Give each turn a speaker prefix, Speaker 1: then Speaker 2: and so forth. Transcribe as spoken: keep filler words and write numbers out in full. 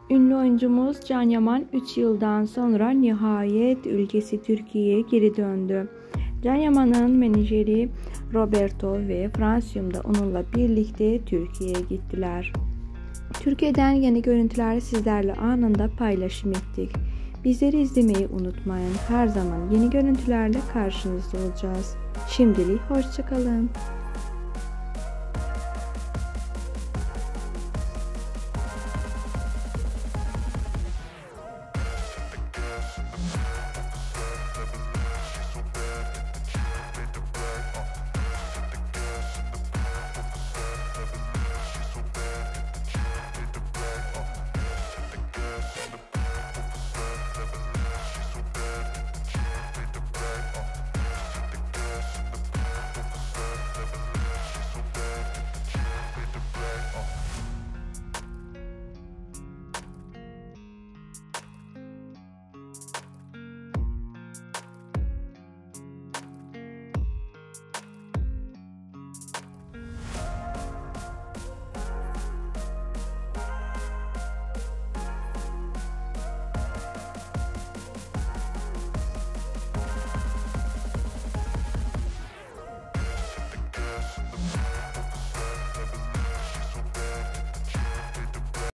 Speaker 1: Ünlü oyuncumuz Can Yaman üç yıldan sonra nihayet ülkesi Türkiye'ye geri döndü. Can Yaman'ın menajeri Roberto ve Fransız'ım da onunla birlikte Türkiye'ye gittiler. Türkiye'den yeni görüntüleri sizlerle anında paylaşım ettik. Bizleri izlemeyi unutmayın. Her zaman yeni görüntülerle karşınızda olacağız. Şimdilik hoşça kalın.